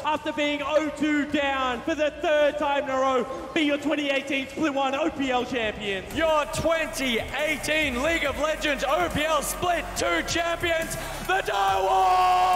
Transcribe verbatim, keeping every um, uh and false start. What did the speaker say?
after being oh two down for the third time in a row, be your twenty eighteen Split one O P L champions. Your twenty eighteen League of Legends O P L Split two champions, the DireWolves!